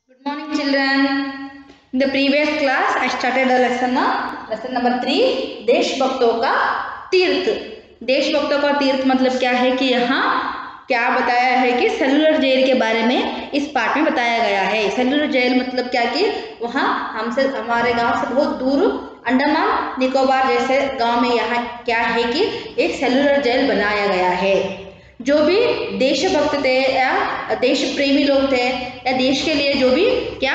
Good morning, children. In the previous class, I started a lesson number 3, देशभक्तों का तीर्थ। देशभक्तों का तीर्थ मतलब क्या है कि यहाँ क्या बताया है कि सेलुलर जेल के बारे में इस पार्ट में बताया गया है। सेलुलर जेल मतलब क्या कि वहाँ हमारे गांव से बहुत दूर अंडमान निकोबार जैसे गांव में यहाँ क्या है कि एक सेलुलर जेल बनाया गया है। जो भी देशभक्त थे या देश प्रेमी लोग थे या देश के लिए जो भी क्या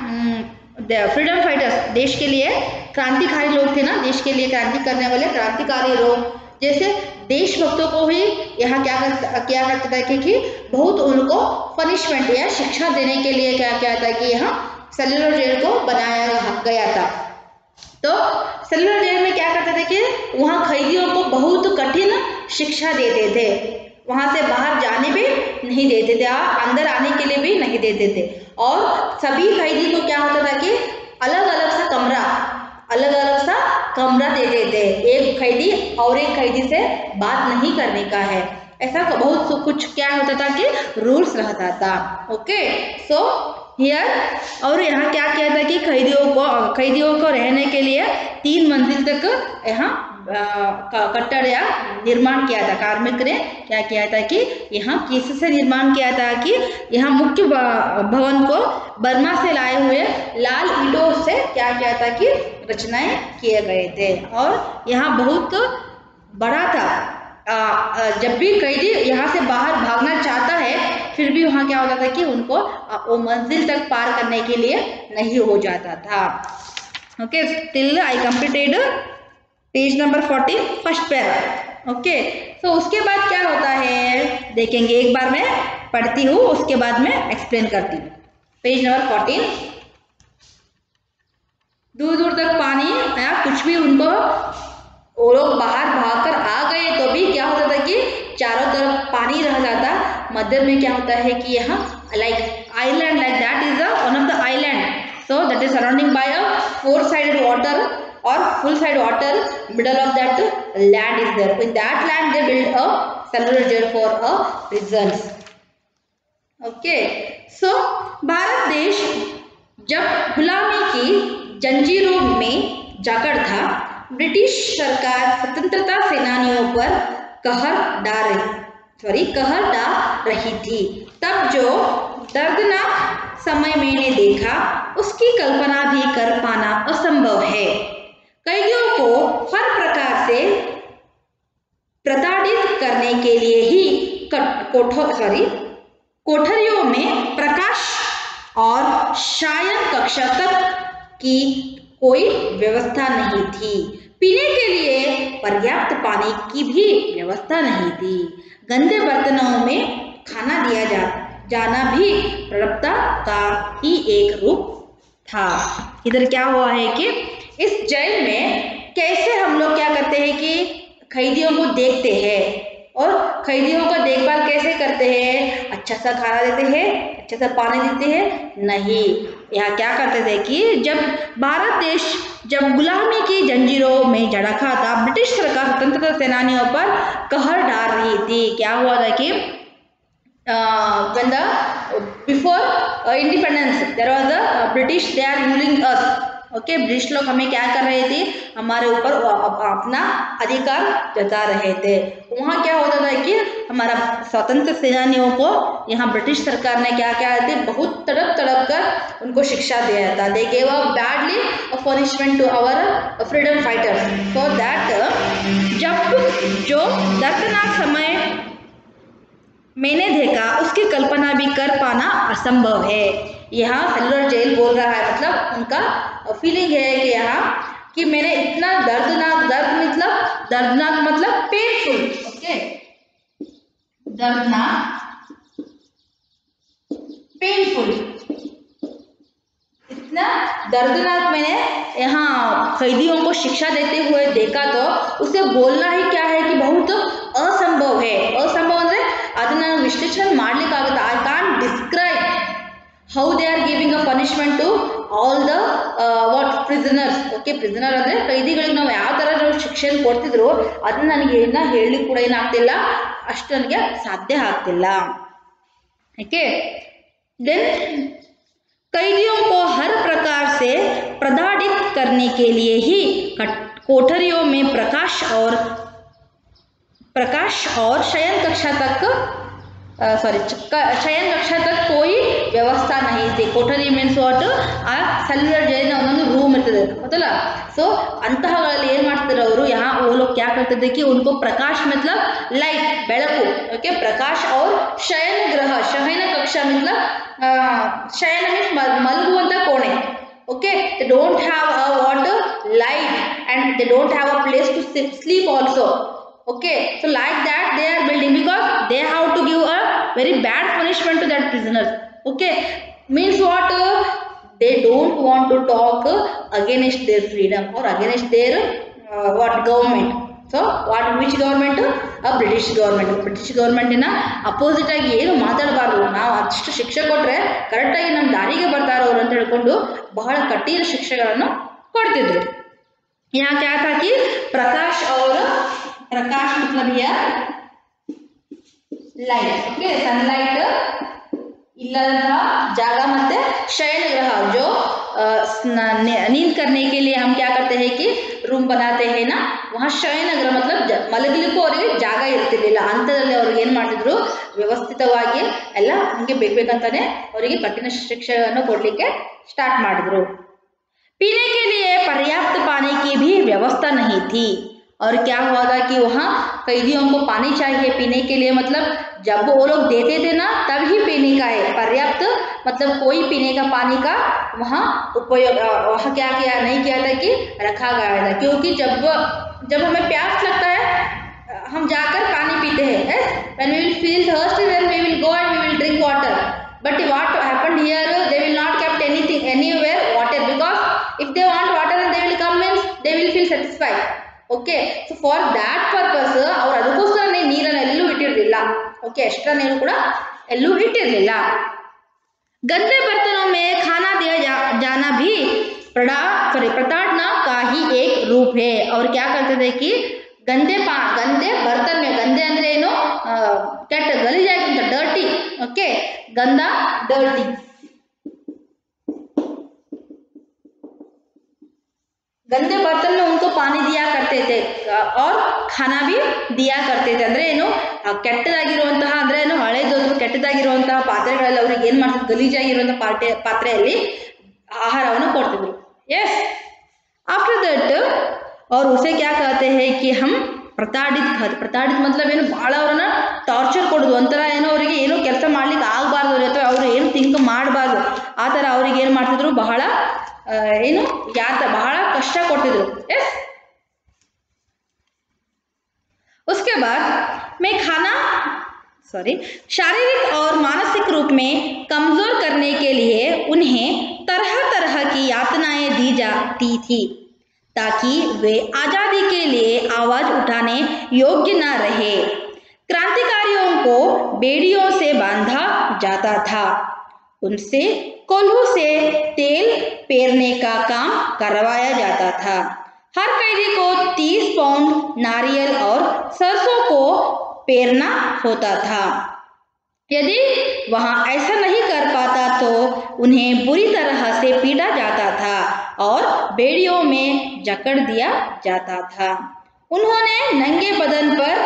फ्रीडम फाइटर्स, देश के लिए क्रांतिकारी लोग थे ना, देश के लिए क्रांति करने वाले क्रांतिकारी लोग जैसे देशभक्तों को ही यहाँ क्या करता था कि बहुत उनको पनिशमेंट या शिक्षा देने के लिए क्या था कि यहाँ सेलुलर जेल को बनाया गया था। तो सेलुलर जेल में क्या करते थे कि वहाँ कैदियों को बहुत कठिन शिक्षा देते थे, वहां से बाहर जाने भी नहीं देते थे, अंदर आने के लिए भी नहीं देते थे। और सभी कैदी को क्या होता था कि अलग अलग सा कमरा देते थे। एक कैदी और एक कैदी से बात नहीं करने का है, ऐसा बहुत कुछ क्या होता था कि रूल्स रहता था। ओके, सो हियर और यहाँ क्या किया था कि कैदियों को रहने के लिए 3 मंजिल तक यहाँ कट्टर या निर्माण किया था। कार्मिक ने क्या किया था कि यहाँ किससे निर्माण किया था कि यहाँ मुख्य भवन को बर्मा से लाए हुए लाल ईंटों से क्या किया था कि रचनाएं किए गए थे। और यहाँ बहुत बड़ा था। जब भी कैदी यहाँ से बाहर भागना चाहता है फिर भी वहाँ क्या होता था कि उनको वो मंजिल तक पार करने के लिए नहीं हो जाता था। Okay, till I completed page number 14 first para. Okay, तो उसके बाद क्या होता है देखेंगे, एक बार मैं पढ़ती हूँ उसके बाद मैं एक्सप्लेन करती हूँ। पेज नंबर 14, दूर दूर तक पानी या कुछ भी उनको वो लोग बाहर भागकर आ गए तो भी क्या होता था कि चारों तरफ पानी रह जाता। मध्य में क्या होता है कि यहाँ like island, like that is one of the island, so that is surrounding by a 4-sided water or full side water. Middle of that land is there. In that land they build a cellular jail for a prisons. Okay, so Bharat देश जब गुलामी की जंजीरों में जकड़ था, British सरकार स्वतंत्रता सेनानियों पर कहर डाल रही थी। तब जो दर्दनाक समय मैंने देखा उसकी कल्पना भी कर पाना असंभव है। कैदियों को हर प्रकार से प्रताड़ित करने के लिए ही कोठरियों में प्रकाश और शयन कक्ष तक की कोई व्यवस्था नहीं थी। पीने के लिए पर्याप्त पानी की भी व्यवस्था नहीं थी। गंदे बर्तनों में खाना दिया जाना भी प्रताड़ना का ही एक रूप था। इधर क्या हुआ है कि इस जेल में कैसे हम लोग क्या करते हैं कि कैदियों को देखते हैं और कैदियों का देखभाल कैसे करते हैं, अच्छा सा खाना देते हैं, अच्छा सा पानी देते हैं, नहीं। यहाँ क्या करते थे कि जब भारत देश जब गुलामी की जंजीरों में झड़का था, ब्रिटिश सरकार स्वतंत्रता सेनानियों पर कहर डाल रही थी। क्या हुआ था कि when the before independence there was a British, they are ruling us. Okay, British लोग हमें क्या कर रहे थे, हमारे ऊपर अपना अधिकार जता रहे थे। वहाँ क्या होता था कि हमारा स्वतंत्र सेनानियों को यहाँ ब्रिटिश सरकार ने क्या थे बहुत तड़प कर उनको शिक्षा दिया था। They gave a badly a punishment to our freedom fighters for that. जब जो दर्दनाक समय मैंने देखा उसकी कल्पना भी कर पाना असंभव है। यहाँ सेलुलर जेल बोल रहा है, मतलब उनका फीलिंग है कि यहाँ कि मैंने इतना दर्दनाक मतलब पेनफुल, ओके, दर्दनाक पेनफुल, इतना दर्दनाक मैंने यहाँ कैदियों को शिक्षा देते हुए देखा। तो उसे बोलना ही क्या है कि बहुत असंभव है। असंभव ಅಂದ್ರೆ ಅದನ್ನ ವಿಶ್ಲೇಷಣೆ ಮಾಡಲಿಕ್ಕೆ ಆಗುತ್ತೆ। I can't describe how they are giving a punishment to all the prisoners. Okay, prisoner ಅಂದ್ರೆ ಕೈದಿಗಳಿಗೆ ನಾವು ಯಾವ ತರ ನಾವು ಶಿಕ್ಷೆ ಕೊಡ್ತಿದ್ರು ಅದನ್ನ ನನಗೆ ಹೇಳಲಿಕ್ಕೆ ಕೂಡ ಏನಾಗ್ತಿಲ್ಲ, ಅಷ್ಟು ನನಗೆ ಸಾಧ್ಯ ಆಗ್ತಿಲ್ಲ। ಓಕೆ, ದೆನ್ कैदियों को हर प्रकार से प्रताड़ित करने के लिए ही कोठरियों में प्रकाश और शयन कक्षा तक कोई ವ್ಯವಸ್ಥಾ नहीं थी. कोठरी मीन्स वाट ಆ ಸೆಲ್ಯುಲರ್ ಜೈಲಿನ ಒಂದೊಂದು ರೂಮ್ ಇರ್ತದೆ ಗೊತ್ತಲ್ಲ. ಸೊ ಅಂತಹಗಳಲ್ಲಿ ಏನು ಮಾಡ್ತಿದ್ರು ಅವರು यहाँ वो लोग क्या करते थे कि उनको प्रकाश मतलब लाइट ಬೆಳಕು. ओके प्रकाश और शयन गृह शयन कक्षा मतलब शयन मीन्स ಮಲಗುವಂತ ಕೋಣೆ. Okay, they don't have a water light and they don't have a place to sleep also. Okay, so like that they are building because they have to give a very bad punishment to that prisoners. Okay, means what they don't want to talk against their freedom or against their what government. So what which government? A British government ina opposite ಆಗಿ ಏನು ಮಾತಾಡಬಾರದು. ನಾವು ಅಷ್ಟು ಶಿಕ್ಷೆ ಕೊಟ್ರೆ correct ಆಗಿ ನಮ್ಮ ದಾರಿಗೆ ಬರ್ತಾರ ಅವರು ಅಂತ ಹೇಳ್ಕೊಂಡು ಬಹಳ ಕಠಿಣ ಶಿಕ್ಷೆಗಳನ್ನು ಕೊಡ್ತಿದ್ರು. यहाँ क्या था कि प्रकाश मतलब यह लाइट. ओके सनलाइट इल्लदा जागा मते शयन गृह जो नींद करने के लिए हम क्या करते हैं कि रूम बनाते हैं ना, वहाँ शयन गृह मतलब ಮಲಗಲಿಕ್ಕೂ ಅವರಿಗೆ ಜಾಗ ಇರ್ತಿರ್ಲಿಲ್ಲ. ಅಂತದಲ್ಲಿ ಅವ್ರಿಗೆ ಏನು ಮಾಡ್ತಿದ್ರು ವ್ಯವಸ್ಥಿತವಾಗಿ ಎಲ್ಲ ಹಂಗೆ ಬೇಕಂತಾನೆ ಅವರಿಗೆ ಕಠಿಣ ಶಿಕ್ಷೆಯನ್ನು ಕೊಡಲಿಕ್ಕೆ ಸ್ಟಾರ್ಟ್ ಮಾಡಿದ್ರು. पीने के लिए पर्याप्त पानी की भी व्यवस्था नहीं थी. और क्या हुआ था कि वहाँ कैदियों को पानी चाहिए पीने के लिए. मतलब जब वो लोग देते थे ना तब ही पीने का है. पर्याप्त मतलब कोई पीने का पानी का वहाँ उपयोग वहाँ क्या किया नहीं किया था कि रखा गया था. क्योंकि जब हमें प्यास लगता है हम जाकर पानी पीते हैं. when we will feel thirsty then we will go and we will drink water. But what happened here, they will not kept anything anywhere water because if they want water and they will come means they will feel satisfied. Okay, so for that purpose ಅವರು ಅದಕ್ಕೋಸ್ಕರನೇ ನೀರನ್ನು ಎಲ್ಲೂ ಇಟ್ಟಿರಲಿಲ್ಲ. Okay extra ನೀರು ಕೂಡ ಎಲ್ಲೂ ಇಟ್ಟಿರಲಿಲ್ಲ. गंदे बर्तनों में खाना दिया जाना भी प्रताड़ना का ही एक रूप है. और क्या करते थे कि गंदे बर्तन में गंदे ಅಂದ್ರೆ ಏನು ಕೆಟ್ಟ ಗಲೀಜಾಗಿಂತ ಡರ್ಟಿ. ओके गंदा डर्टी. गंदे बर्तन में उनको पानी दिया करते थे और खाना भी दिया करते थे. ಅಂದ್ರೆ ಏನು ಕೆಟ್ಟದಾಗಿರುವಂತಹ ಅಂದ್ರೆ ಏನು ಹಳೆದು ಕೆಟ್ಟದಾಗಿರುವಂತಹ ಪಾತ್ರೆಗಳಲ್ಲಿ ಅವರಿಗೆ ಏನು ಮಾಡ್ತಿದ್ರು ಗಲೀಜಾಗಿರುವಂತಹ ಪಾತ್ರೆಯಲ್ಲಿ ಆಹಾರವನ್ನು ಕೊಡ್ತಿದ್ರು. यस आफ्टर दैट और उसे क्या कहते हैं कि हम ಪ್ರತಾಡಿತ್ मतलब ಏನು ಭಾಳ ಅವ್ರನ್ನ ಟಾರ್ಚರ್ ಕೊಡೋದು. ಒಂಥರ ಏನೋ ಅವರಿಗೆ ಏನೋ ಕೆಲಸ ಮಾಡ್ಲಿಕ್ಕೆ ಆಗಬಾರ್ದು ಅಥವಾ ಅವರು ಏನು ಥಿಂಕ್ ಮಾಡಬಾರ್ದು ಆ ಥರ ಅವ್ರಿಗೆ ಏನು ಮಾಡ್ತಿದ್ರು ಬಹಳ ಏನು ಬಹಳ ಕಷ್ಟ ಕೊಡ್ತಿದ್ರು. ಎಸ್ उसके बाद मैं शारीरिक और मानसिक रूप में कमजोर करने के लिए उन्हें तरह तरह की यातनाएं दी जाती थी ताकि वे आज़ादी के लिए आवाज़ उठाने योग्य न रहे. क्रांतिकारियों को बेड़ियों से बांधा जाता था. उनसे कोल्हू से तेल पेरने का काम करवाया जाता था. हर कैदी को 30 पाउंड नारियल और सरसों को पेरना होता था. यदि वहाँ ऐसा नहीं कर पाता तो उन्हें बुरी तरह से पीटा जाता था और बेड़ियों में जकड़ दिया जाता था. उन्हें नंगे बदन पर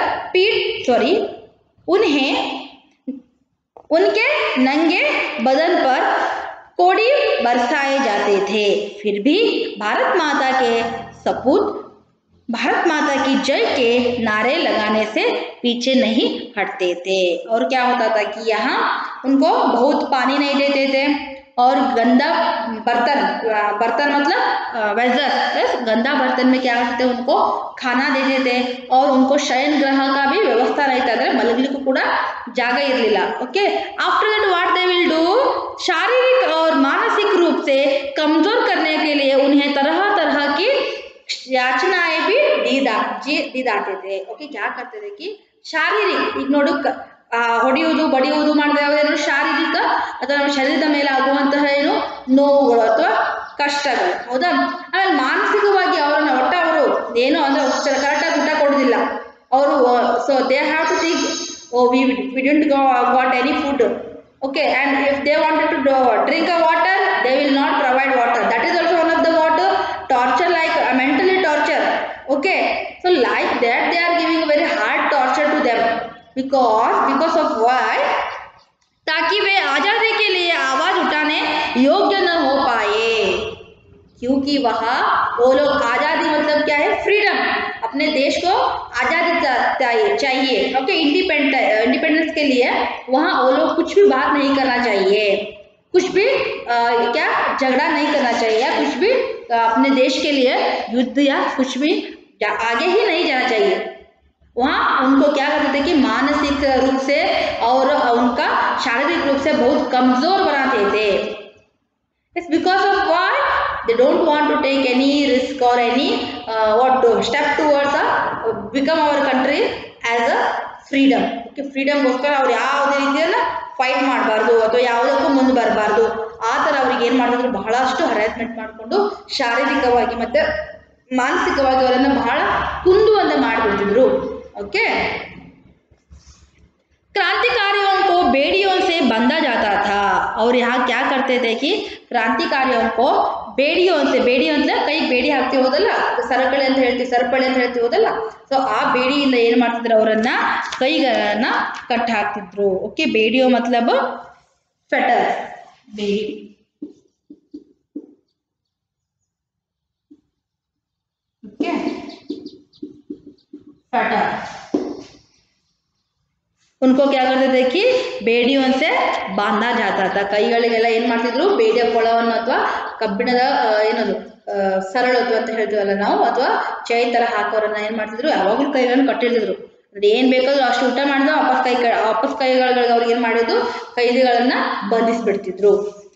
उनके नंगे बदन पर कोड़ी बरसाए जाते थे. फिर भी भारत माता के सपूत भारत माता की जय के नारे लगाने से पीछे नहीं हटते थे. और क्या होता था कि यहाँ उनको बहुत पानी नहीं देते थे और गंदा बर्तन मतलब वेजर गंदा बर्तन में क्या करते थे उनको खाना देते थे और उनको शयन गृह का भी व्यवस्था रहता था. मलगलिಕ್ಕೂ ಕೂಡ ಜಾಗ ಇರಲಿಲ್ಲ. Okay after that what they will do शारीरिक और मानसिक रूप से कमजोर करने के लिए उन्हें तरह तरह की याचनाएं भी दी जाते थे. ओके क्या करते थे कि शारीरिक ಈಗ ನೋಡು ಹೊಡೆಯುವುದು ಬಡಿಯುವುದು ಮಾಡಿದ್ರೆ ಯಾವುದೇನು ಶಾರೀರಿಕ ಅಥವಾ ನಮ್ಮ ಶರೀರದ ಮೇಲೆ ಆಗುವಂತಹ ಏನು ನೋವುಗಳು ಅಥವಾ ಕಷ್ಟಗಳು ಹೌದಾ. ಆಮೇಲೆ ಮಾನಸಿಕವಾಗಿ ಅವರನ್ನ ಅವರು ಏನೋ ಅಂದ್ರೆ ಕರೆಕ್ಟಾಗಿ ಊಟ ಕೊಡೋದಿಲ್ಲ ಅವರು. So they have to think we didn't got any food. Okay and if they wanted to drink a water they they are giving very hard torture to them because of why, ताकि वे आजादी के लिए आवाज उठाने योग्य न हो पाए, क्योंकि वहाँ वो लोग, आजादी मतलब क्या है, फ्रीडम, अपने देश को आजादी चाहिए, ओके, इंडिपेंडेंस के लिए वहाँ वो लोग कुछ भी बात नहीं करना चाहिए, कुछ भी क्या झगड़ा नहीं करना चाहिए, या कुछ भी अपने देश के लिए युद्ध या कुछ भी आगे ही नहीं जाना चाहिए। वहाँ उनको क्या करते थे कि मानसिक रूप से और उनका शारीरिक रूप से बहुत कमजोर बनाते थे। It's because of why they don't want to take any risk or any step towards become our country as a freedom. Okay, freedom ಗೋಸ್ಕರ ಅವ್ರು ಯಾವುದೇ ರೀತಿಯಲ್ಲ ಫೈಟ್ ಮಾಡಬಾರ್ದು ಅಥವಾ ಯಾವುದಕ್ಕೂ ಮುಂದೆ ಬರಬಾರ್ದು, ಆ ಥರ ಅವ್ರಿಗೆ ಏನು ಮಾಡಿದ್ರು, ಬಹಳಷ್ಟು ಹರಾಸ್ಮೆಂಟ್ ಮಾಡಿಕೊಂಡು ಶಾರೀರಿಕವಾಗಿ ಮತ್ತೆ ಮಾನಸಿಕವಾಗಿ ಅವರನ್ನು ಬಹಳ ಕುಂದುವಂತೆ ಮಾಡಿಬಿಡ್ತಿದ್ರು। ओके, क्रांतिकारियों को बेड़ियों से बांधा जाता था। और यहाँ क्या करते थे कि क्रांतिकारियों को बेड़ियों से, बेड़ी मतलब कई बेड़ी ಹಾಕ್ತಿವಿ ಹೋದಲ್ಲ, ಸರಪಳಿ ಅಂತ ಹೇಳ್ತೀವಿ, ಸರಪಳಿ ಅಂತ ಹೇಳ್ತೀವಿ ಹೋದಲ್ಲ, ಸೊ ಆ ಬೇಡಿಯಿಂದ ಏನು ಮಾಡ್ತಿದ್ರು, ಅವರನ್ನ ಕೈಗಳನ್ನ ಕಟ್ ಹಾಕ್ತಿದ್ರು। ಓಕೆ, ಬೇಡಿಯೋ ಮತ್ಲಬ್ ಫೆಟರ್, ಬೇಡಿ, ಓಕೆ, फटा, उनको क्या करते थे कि ಬೇಡಿಯೋ से ಬಾಂಧಾ जाता था। ಕೈಗಳಿಗೆಲ್ಲ ಏನು ಮಾಡ್ತಿದ್ರು, ಬೇಡಿಯ ಕೊಳವನ್ನು ಅಥವಾ ಕಬ್ಬಿಣದ ಏನದು ಸರಳತು ಅಂತ ಹೇಳ್ತೀವಲ್ಲ ನಾವು, ಅಥವಾ ಚೈನ್ ತರ ಹಾಕೋರನ್ನ ಏನು ಮಾಡ್ತಿದ್ರು, ಯಾವಾಗಲೂ ಕೈಗಳನ್ನು ಕಟ್ಟಿರ್ತಿದ್ರು, ಏನು ಬೇಕಾದ್ರೂ ಅಷ್ಟು ಊಟ ಮಾಡಿದ್ರು ವಾಪಸ್ ಕೈಗಳಿಗೆ ಅವ್ರಿಗೆ ಏನು ಮಾಡಿದ್ರು, ಕೈದಿಗಳನ್ನ ಬಂಧಿಸ್ಬಿಡ್ತಿದ್ರು।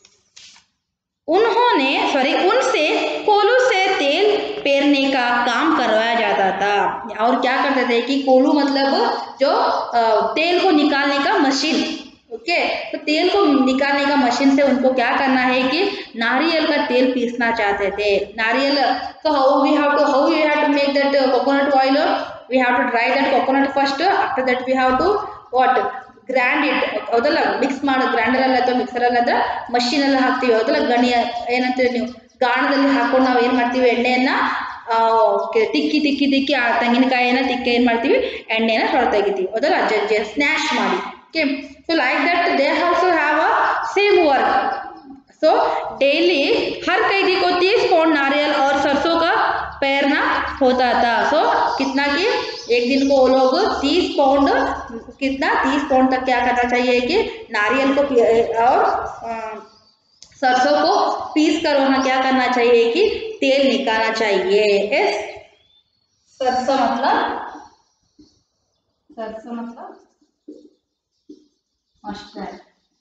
उनसे कोलू से तेल पेरने का काम करवाया जाता था। और क्या करते थे कि कोलू मतलब जो तेल को निकालने का मशीन, ओके, तो तेल को निकालने का मशीन से उनको क्या करना है कि नारियल का तेल पीसना चाहते थे। नारियल, so how we have to make that coconut oil, we have to dry that coconut first, after that we have to what, grind it, ಹೌದಲ್ಲ, ಮಿಕ್ಸ್ ಮಾಡೋ ಗ್ರೈಂಡರ್ ಅಲ್ಲ ಅಥವಾ ಮಿಕ್ಸರ್ ಅಲ್ಲ ಅಂದ್ರೆ ಮಷೀನ್ ಎಲ್ಲ ಹಾಕ್ತಿವಿ, ಹೌದಲ್ಲ, ಗಣಿ ಏನಂತೀವಿ ನೀವು, ಗಾಣದಲ್ಲಿ ಹಾಕೊಂಡು ನಾವು ಏನು ಮಾಡ್ತೀವಿ, ಎಣ್ಣೆಯನ್ನ ತಿಕ್ಕಿ ಆ ತೆಂಗಿನಕಾಯಿನ ತಿಕ್ಕಿ ಏನು ಮಾಡ್ತೀವಿ, ಎಣ್ಣೆನ ಹೊರ ತೆಗಿತೀವಿ, ಹೌದಲ್ಲ, ಸ್ನ್ಯಾಶ್ ಮಾಡಿ, okay, so like that they also have a same work. So daily हर कैदी को 30 पाउंड नारियल और सरसों का पेरना होता था। सो कितना कि एक दिन को वो लोग 30 पाउंड, कितना 30 पाउंड तक क्या करना चाहिए कि नारियल को और सरसों को पीस कर वहाँ क्या करना चाहिए कि तेल निकालना चाहिए। सरसों मतलब मस्टर्ड,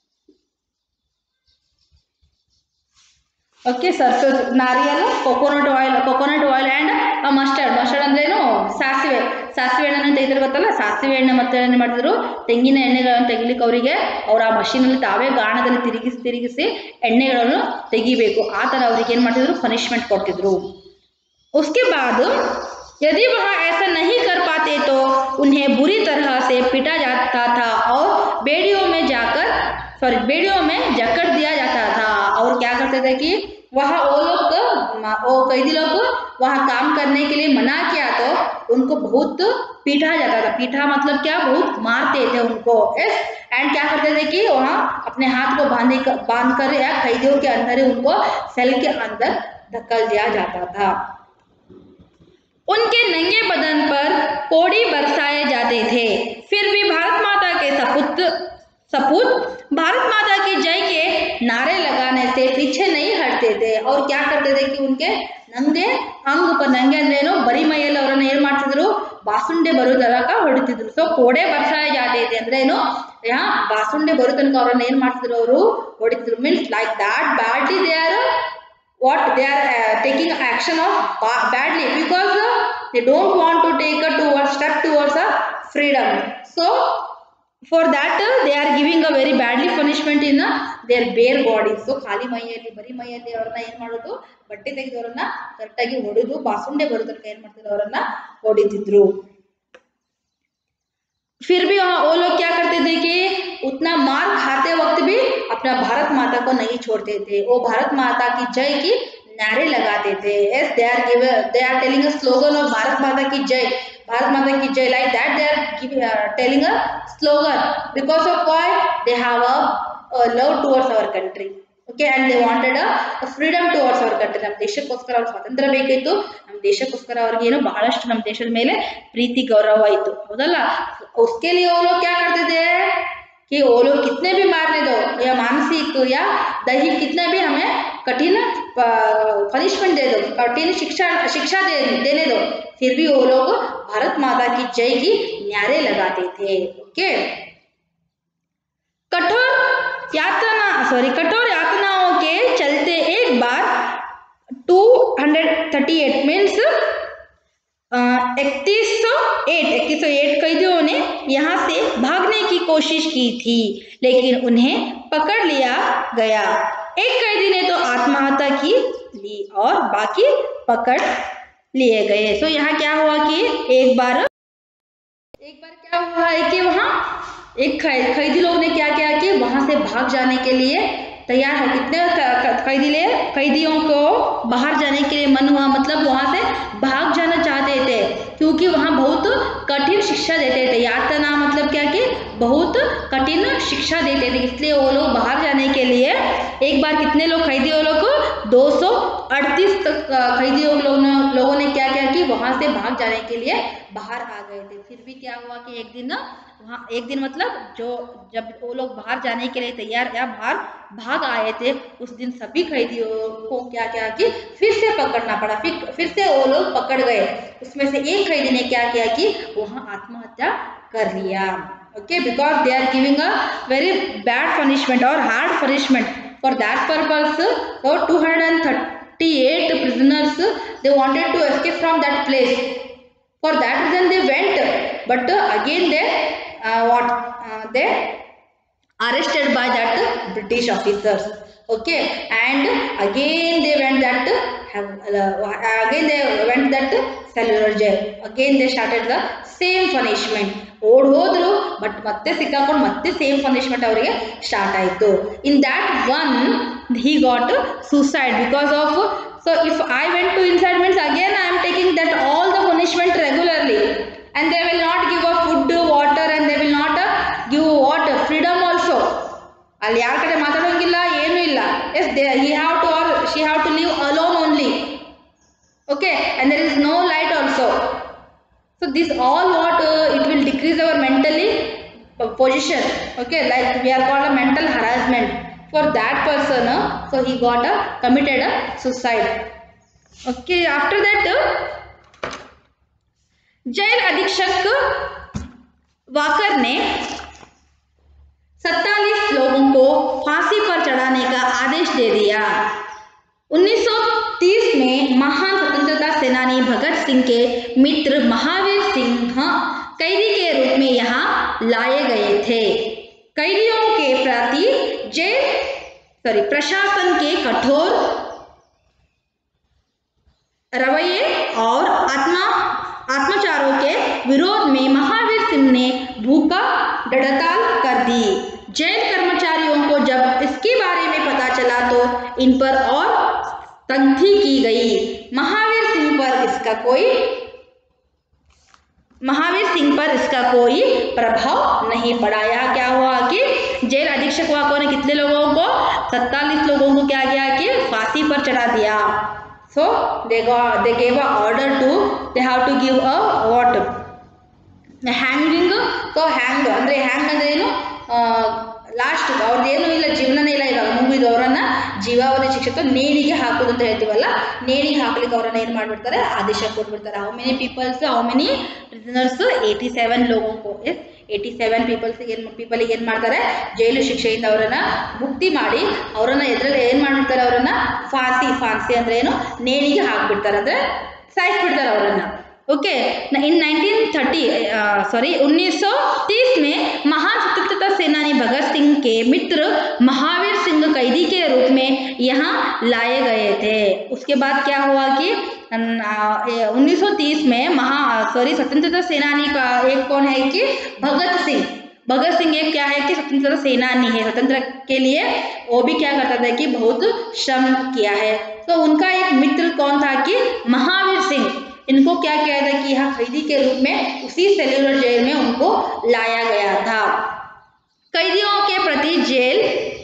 ओके, सरसों, नारियल, कोकोनट ऑयल एंड मस्टर्ड अंद्रेनु ಸಾಸಿವೆ ಎಣ್ಣೆನ ತೆಗೆದ್ರೆ ಗೊತ್ತಲ್ಲ, ಸಾಸಿವೆ ಎಣ್ಣೆ ಮತ್ತೆ ಏನು ಮಾಡಿದ್ರು, ತೆಂಗಿನ ಎಣ್ಣೆಗಳನ್ನು ತೆಗಿಲಿಕ್ಕೆ ಅವರಿಗೆ ಅವ್ರ ಆ ಮಷೀನಲ್ಲಿ ತಾವೇ ಗಾಣದಲ್ಲಿ ತಿರುಗಿಸಿ ಎಣ್ಣೆಗಳನ್ನು ತೆಗಿಬೇಕು, ಆ ಥರ ಅವ್ರಿಗೆ ಏನು ಮಾಡ್ತಿದ್ರು, ಪನಿಷ್ಮೆಂಟ್ ಕೊಡ್ತಿದ್ರು। उसके बाद यदि वह ऐसा नहीं कर पाते तो उन्हें बुरी तरह से पीटा जाता था और बेड़ियों में जकड़ दिया जाता था। और क्या करते थे कि वहाँ वो कैदी लोग वहाँ काम करने के लिए मना किया तो उनको बहुत पीटा जाता था। पीटा मतलब क्या, बहुत मारते थे उनको। एंड क्या करते थे कि वहाँ अपने हाथ को बांध कर या कैदियों के अंदर ही उनको सेल के अंदर धकेल दिया जाता था। उनके नंगे बदन पर कोड़ी बरसाए जाते थे, फिर भी भारत माता के सपूत भारत माता की जय के नारे लगाने से पीछे नहीं हटते थे। और क्या करते थे कि उनके नंगे अंग पर, नंगे अंद्रेनो बरी ಮೈಯಲ್ಲಿ ಅವರನ್ನು ಏನು ಮಾಡ್ತಿದ್ರು, ಬಾಸುಂಡೆ ಬರೋ ತನಕ ಹೊಡಿತಿದ್ರು। ಸೊ ಕೋಡೆ ಬರ್ಸಾಯ ಜಾತೆ ಇದೆ ಅಂದ್ರೆ ಏನು, ಬಾಸುಂಡೆ ಬರೋ ತನಕ ಅವರನ್ನು ಏನು ಮಾಡ್ತಿದ್ರು, ಅವರು ಹೊಡಿತಿದ್ರು। Means like that badly they are taking action of badly because they don't want to take a step towards a freedom. So for that they are giving a very badly punishment in their bare body. So ಖಾಲಿ ಮೈಯಲ್ಲಿ, ಬರಿ ಮೈಯಲ್ಲಿ ಅವರನ್ನ ಏನು ಮಾಡೋದು, ಬಟ್ಟೆ ತೆಗೆದು ಅವರನ್ನ ಕರೆಕ್ಟಾಗಿ ಹೊಡೆದು ಬಾಸುಂಡೆ ಬರೋ ತನಕ ಏನು ಮಾಡ್ತಿದ್ರು, ಅವರನ್ನ ಹೊಡಿತಿದ್ರು। फिर भी वो लोग क्या करते थे कि उतना मार खाते वक्त भी अपना भारत माता को नहीं छोड़ते थे। वो भारत माता की जय की नारे लगाते थे। they are telling a slogan of Bharat माता की जय। भारत माता की जय, like that they are telling a slogan, because of why they have a love towards our country. Okay, and they wanted a freedom towards our country. ನಮ್ಮ ದೇಶಕ್ಕೋಸ್ಕರ ಅವ್ರ ಸ್ವಾತಂತ್ರ್ಯ ಬೇಕಿತ್ತು, ನಮ್ಮ ದೇಶಕ್ಕೋಸ್ಕರ ಅವ್ರಿಗೆ ಏನು ಬಹಳಷ್ಟು ನಮ್ಮ ದೇಶದ ಮೇಲೆ ಪ್ರೀತಿ ಗೌರವ ಇತ್ತು, ಹೌದಲ್ಲ. उसके लिए वो लोग क्या करते थे कि वो लोग कितने भी मारने दो या मानसिक या दैहिक कितने भी हमें कठिन पनिशमेंट दे दो, कठिन शिक्षा देने दो, फिर भी वो लोग भारत माता की जय की नारे लगाते थे. ओके, कठोर यातनाओं के चलते एक बार 238 मीन्स 3108 कैदियों ने यहाँ से भागने की कोशिश की थी, लेकिन उन्हें पकड़ लिया गया. एक कैदी ने तो आत्महत्या की ली और बाकी पकड़ लिए गए. सो यहाँ क्या हुआ कि एक बार क्या हुआ है कि वहाँ एक कैदी लोग ने क्या किया कि वहां से भाग जाने के लिए तैयार हो. कितने कैदियों को बाहर जाने के लिए मन हुआ, मतलब वहां से भाग जाना चाहते थे, क्योंकि वहां बहुत कठिन शिक्षा देते थे. यातना मतलब क्या कि बहुत कठिन शिक्षा देते थे, इसलिए वो लोग बाहर जाने के लिए एक बार कितने लोग कैदियों लोग 238 तक कैदियों लोगों ने क्या किया कि वहां से भाग जाने के लिए बाहर आ गए थे. फिर भी क्या हुआ कि एक दिन मतलब जब वो लोग बाहर जाने के लिए तैयार या बाहर भाग आए थे, उस दिन सभी कैदियों को क्या किया कि फिर से पकड़ना पड़ा, फिर से वो लोग पकड़ गए. उसमें से एक कैदी ने क्या किया कि वहां आत्महत्या कर लिया. Okay, because they are giving a very bad punishment और hard punishment. For that purpose 238 prisoners they wanted to escape from that place. For that reason they went, but again they arrested by that British officers. Okay, and again they went that cellular jail. Again they started the same punishment. ಓಡ್ ಹೋದ್ರು but ಮತ್ತೆ ಸಿಕ್ಕಾಕೊಂಡು ಮತ್ತೆ same punishment ಅವರಿಗೆ start ಆಯಿತು. In that one he got suicide because of. So if I went to inside means again I am taking that all the punishment regularly, and they will not give a food, water, and they will not give what freedom also. ಅಲ್ಲಿ ಯಾರ ಕಡೆ ಮಾತಾಡೋಂಗಿಲ್ಲ, ಏನೂ ಇಲ್ಲ. Yes, he have to or she have to live alone only. Okay, and there is no light also. So this all what it will decrease our mentally position. Okay, like we are called a mental harassment. For that person, so he got committed a suicide. Okay, after that jail अधीक्षक Walker ने 47 लोगों को फांसी पर चढ़ाने का आदेश दे दिया. 1930 में महान स्वतंत्रता सेनानी भगत सिंह के मित्र महावीर सिंह कैदी के रूप में यहाँ लाए गए थे. कैदियों के प्रति प्रशासन के कठोर रवैये और आत्मचारों के विरोध में महावीर सिंह ने भूखा हड़ताल कर दी. जेल कर्मचारियों को जब इसके बारे में पता चला तो इन पर और तंथी की गई. महावीर सिंह पर इसका कोई प्रभाव नहीं पड़ा. यहाँ क्या हुआ कि जेल अधीक्षक वाकों ने कितने लोगों को 47 लोगों को क्या किया कि फांसी पर चढ़ा दिया. So they gave a order to they have to give a what hanging. So hang ಅಂದ್ರೆ ಏನು ಲಾಸ್ಟ್ ಅವ್ರದ್ದು ಏನೂ ಇಲ್ಲ, ಜೀವನನೇ ಇಲ್ಲ, ಇವಾಗ ಮುಗಿದು ಅವರನ್ನ ಜೀವಾವಧಿ ಶಿಕ್ಷೆ ನೇಣಿಗೆ ಹಾಕೋದು ಅಂತ ಹೇಳ್ತೀವಲ್ಲ, ನೇಣಿಗೆ ಹಾಕ್ಲಿಕ್ಕೆ ಅವರನ್ನ ಏನು ಮಾಡಿಬಿಡ್ತಾರೆ, ಆದೇಶ ಕೊಟ್ಬಿಡ್ತಾರೆ. ಹೌ ಮೆನಿ ಪ್ರಿಸನರ್ಸ್ 87 लोगों को 87 ಪೀಪಲ್ಗೆ ಏನು ಮಾಡ್ತಾರೆ, ಜೈಲು ಶಿಕ್ಷೆಯಿಂದ ಅವರನ್ನ ಮುಕ್ತಿ ಮಾಡಿ ಅವರನ್ನ ಎದುರಲ್ಲಿ ಏನು ಮಾಡಿಬಿಡ್ತಾರೆ, ಅವರನ್ನ ಫಾನ್ಸಿ ಅಂದ್ರೆ ಏನು, ನೇಣಿಗೆ ಹಾಕ್ಬಿಡ್ತಾರೆ, ಅಂದ್ರೆ ಸಾಯಿಸ್ಬಿಡ್ತಾರೆ ಅವರನ್ನ. ओके, इन 1930 में महान स्वतंत्रता सेनानी भगत सिंह के मित्र महावीर सिंह कैदी के रूप में यहाँ लाए गए थे. उसके बाद क्या हुआ कि 1930 में स्वतंत्रता सेनानी का एक कौन है कि भगत सिंह एक क्या है कि स्वतंत्रता सेनानी है, स्वतंत्र के लिए वो भी क्या करता था कि बहुत श्रम किया है. तो उनका एक मित्र कौन था कि महावीर सिंह. इनको क्या किया था कि यहाँ कैदी के रूप में उसी सेल्यूलर जेल में उनको लाया गया था। कैदियों के प्रति जेल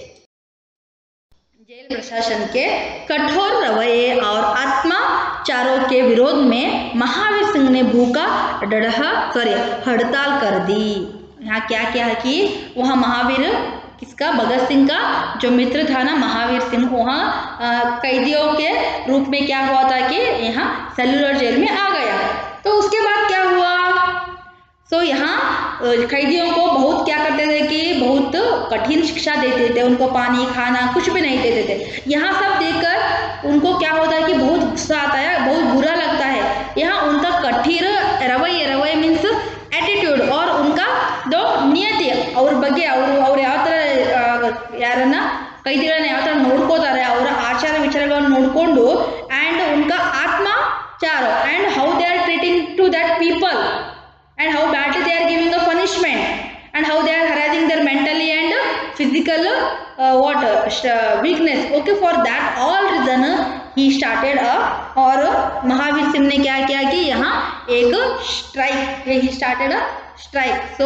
प्रशासन के कठोर रवैये और आत्माचारों के विरोध में महावीर सिंह ने भूखा हड़ताल कर दी। यहाँ क्या क्या है कि वहाँ महावीर किसका, भगत सिंह का जो मित्र था ना महावीर सिंह, वहाँ कैदियों के रूप में क्या हुआ था कि यहाँ सेल्यूलर जेल में आ गया। तो उसके बाद क्या हुआ, तो यहाँ कैदियों को बहुत क्या करते थे कि बहुत कठिन शिक्षा देते थे, उनको पानी खाना कुछ भी नहीं देते थे। यहाँ सब देखकर उनको क्या होता है कि बहुत गुस्सा आता है, बहुत बुरा लगता है। यहाँ उनका कठिन रवैये मीन्स एटीट्यूड और उनका जो नियति ಅವ್ರ ಬಗ್ಗೆ ಅವ್ರು ಯಾವ ಥರ ಯಾರನ್ನ ಕೈದಿಗಳನ್ನ ಯಾವ ಥರ ನೋಡ್ಕೋತಾರೆ, ಅವರ ಆಚಾರ ವಿಚಾರಗಳನ್ನು ನೋಡಿಕೊಂಡು ಆ್ಯಂಡ್ ಉनका ಆತ್ಮಚಾರ and how they are treating to that people and how badly they are giving a punishment and how they are harassing their mentally and physical weakness. Okay, for that all reason he started और महावीर सिंह ने क्या किया कि यहाँ एक strike, he started a strike. So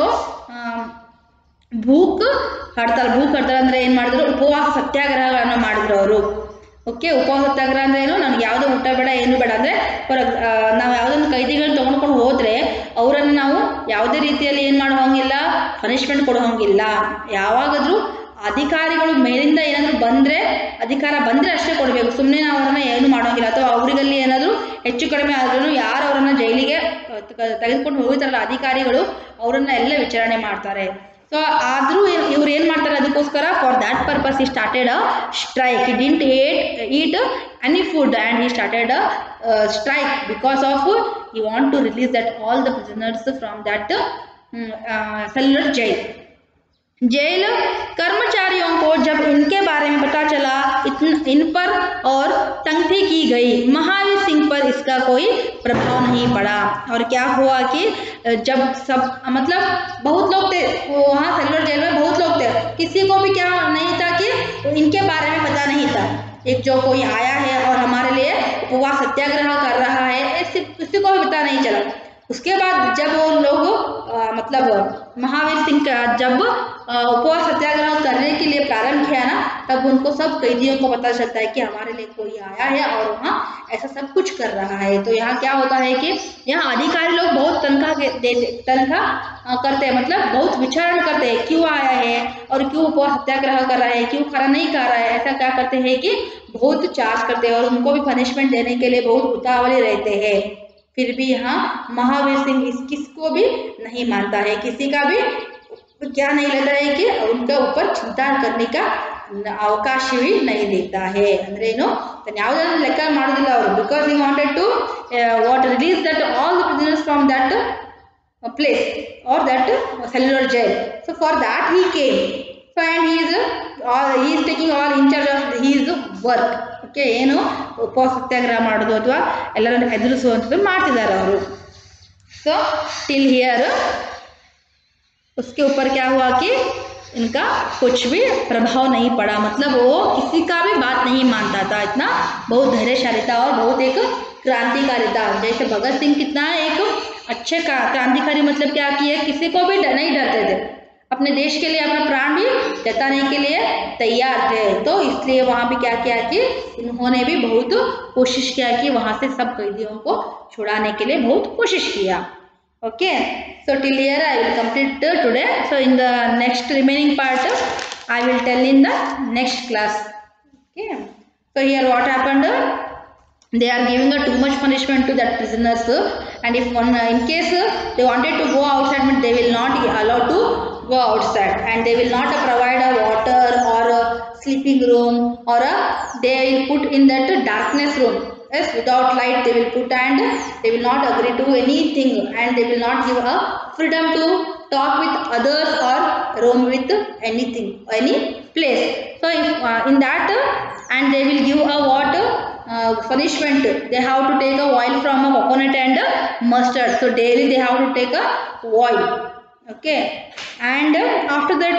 भूख हड़ताल ಅಂದ್ರೆ ಏನು ಮಾಡಿದ್ರು, ಉಪವಾಸ ಸತ್ಯಾಗ್ರಹಗಳನ್ನು ಮಾಡಿದ್ರು ಅವರು. ಓಕೆ, ಉಪವಾಸ ಸತ್ಯಾಗ್ರಹ ಅಂದ್ರೆ ಏನು, ನನಗೆ ಯಾವುದೋ ಊಟ ಬೇಡ ಏನು ಬೇಡ ಅಂದರೆ ನಾವು ಯಾವುದೊಂದು ಕೈದಿಗಳನ್ನ ತೊಗೊಂಡ್ಕೊಂಡು ಹೋದರೆ ಅವರನ್ನು ನಾವು ಯಾವುದೇ ರೀತಿಯಲ್ಲಿ ಏನು ಮಾಡೋ ಹಂಗಿಲ್ಲ, ಪನಿಷ್ಮೆಂಟ್ ಕೊಡೋ ಹಂಗಿಲ್ಲ. ಯಾವಾಗಾದರೂ ಅಧಿಕಾರಿಗಳು ಮೇಲಿಂದ ಏನಾದರೂ ಬಂದರೆ, ಅಧಿಕಾರ ಬಂದರೆ ಅಷ್ಟೇ ಕೊಡಬೇಕು, ಸುಮ್ಮನೆ ನಾವು ಅವರನ್ನು ಏನು ಮಾಡೋಂಗಿಲ್ಲ. ಅಥವಾ ಅವರಿಗಲ್ಲಿ ಏನಾದರೂ ಹೆಚ್ಚು ಕಡಿಮೆ ಆದ್ರೂ ಯಾರು ಅವರನ್ನು ಜೈಲಿಗೆ ತೆಗೆದುಕೊಂಡು ಹೋಗ್ತಾರಲ್ಲ ಅಧಿಕಾರಿಗಳು, ಅವರನ್ನ ಎಲ್ಲ ವಿಚಾರಣೆ ಮಾಡ್ತಾರೆ. ಸೊ ಆದರೂ ಇವ್ರು ಏನು ಮಾಡ್ತಾರೆ ಅದಕ್ಕೋಸ್ಕರ for that purpose he started a strike. He didn't eat any food and he started a strike because of he want to release that all the prisoners from that cellular jail कर्मचारियों को जब इनके बारे में पता चला, इन पर और तंख्ती की गई, महावीर सिंह पर इसका कोई प्रभाव नहीं पड़ा. और क्या हुआ कि जब सब मतलब बहुत लोग थे वहाँ सेल्यूलर जेल में, बहुत लोग थे, किसी को भी क्या नहीं था कि इनके बारे में पता नहीं था. एक जो कोई आया है और हमारे लिए उपवास सत्याग्रह कर रहा है, किसी को भी पता नहीं चला. उसके बाद जब वो लोग मतलब महावीर सिंह का जब उपवास सत्याग्रह करने के लिए प्रारंभ किया ना, तब उनको सब कैदियों को पता चलता है कि हमारे लिए कोई आया है और वहाँ ऐसा सब कुछ कर रहा है. तो यहाँ क्या होता है कि यहाँ अधिकारी लोग बहुत तनख्वाह करते हैं, मतलब बहुत विचारण करते हैं क्यों आया है और क्यों उपवास सत्याग्रह कर रहा है, क्यों खाना नहीं खा रहा है. ऐसा क्या करते हैं कि बहुत चार्ज करते हैं और उनको भी पनिशमेंट देने के लिए बहुत उतावले रहते हैं. फिर भी यहाँ महावीर सिंह किसको भी नहीं मानता है, किसी का भी क्या नहीं लेता है कि उनका ऊपर चिंता करने का अवकाश भी नहीं देता है. ಅಂದ್ರೆ ಏನು, ಯಾವುದನ್ನು ಲೆಕ್ಕ ಮಾಡೋದಿಲ್ಲ ಅವರು. Because he wanted to release that all the prisoners from that place or that cellular jail. So for that he came. So and he is taking all in charge of his work. Okay, ಏನು ಉಪವಾಸ ಸತ್ಯಾಗ್ರಹ ಮಾಡೋದು ಅಥವಾ ಎಲ್ಲರನ್ನು ಎದುರಿಸುವಂಥದ್ದು ಮಾಡ್ತಿದ್ದಾರೆ ಅವರು. So till here उसके ऊपर क्या हुआ कि इनका कुछ भी प्रभाव नहीं पड़ा, मतलब वो किसी का भी बात नहीं मानता था. इतना बहुत धैर्यशाली था और बहुत एक क्रांतिकारी था. जैसे भगत सिंह कितना एक अच्छे क्रांतिकारी, मतलब क्या किए, किसी को भी नहीं डरते थे, अपने देश के लिए अपना प्राण भी जताने के लिए तैयार थे. तो इसलिए वहाँ भी क्या किया कि इन्होंने भी बहुत कोशिश किया कि वहाँ से सब कैदियों को छुड़ाने के लिए बहुत कोशिश किया. Okay, so till here I will complete today. So in the next remaining part I will tell in the next class. Okay, so here what happened, they are giving too much punishment to that prisoners, and if one in case they wanted to go outside, but they will not allow to go outside, and they will not provide a water or a sleeping room, or they will put in that darkness room. Yes, without light they will put, and they will not agree to anything, and they will not give a freedom to talk with others or roam with anything, any place. So if in that and they will give a what punishment, they have to take a oil from a coconut and mustard. So daily they have to take a oil. Okay, and after that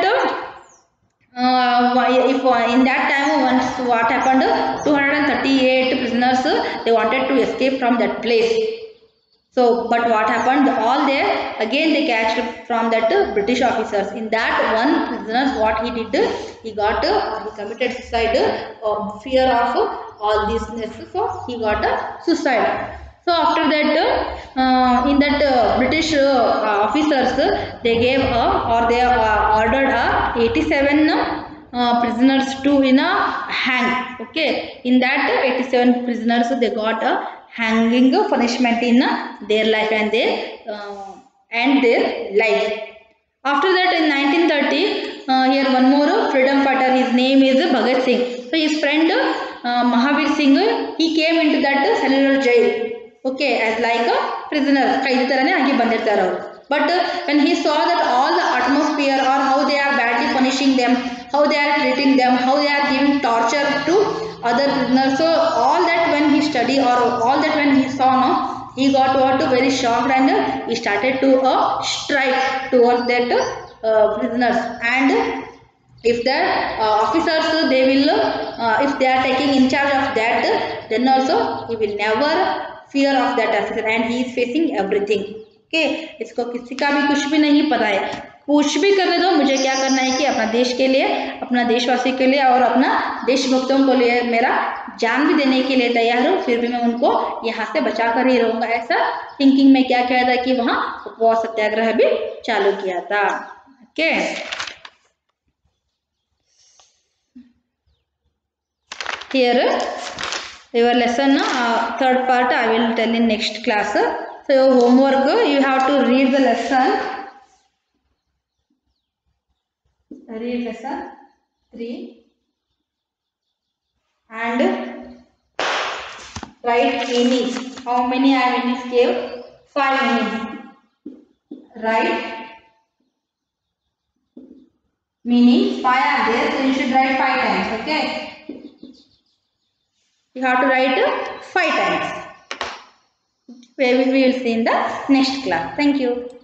if in that time once what happened, 238 prisoners they wanted to escape from that place. So, but what happened? All there again they catched from that British officers. In that one prisoner, what he did, he got he committed suicide. Fear of all this, so he got a suicide. So after that, in that British officers, they gave or they ordered 87 prisoners to in a hang. Okay, in that 87 prisoners they got a hanging punishment in their life, and they end their life. After that, in 1930, here one more freedom fighter, his name is Bhagat Singh. So his friend Mahavir Singh, he came into that cellular jail, okay, as like a prisoner, kaidi tarane agi bandirtaru avaru. But when he saw that all the atmosphere, or how they are badly punishing them, how they are treating them, how they are giving torture to other prisoners, so all that when he studied, or all that when he saw, no, he got what very shocked, and he started to strike towards that prisoners. And if the officers they will if they are taking in charge of that, then also he will never fear of that officer, and he is facing everything. Okay, इसको किसी का भी कुछ भी नहीं पता है, कुछ भी करने दो, मुझे क्या करना है कि अपना देश के लिए, अपना देशवासी के लिए, और अपना देशभक्तों को लिए मेरा जान भी देने के लिए तैयार हूँ, फिर भी मैं उनको यहाँ से बचा कर ही रहूंगा। ऐसा थिंकिंग में क्या किया था कि वहाँ उपवास सत्याग्रह भी चालू किया था। Okay, here your lesson third part I will tell in next class. So your homework, you have to read the lesson, read lesson 3 and write meanings. How many I meanings gave? 5 meanings. Write meanings, 5 are there, so you should write 5 times. Okay, you have to write 5 times. We will see in the next class. Thank you.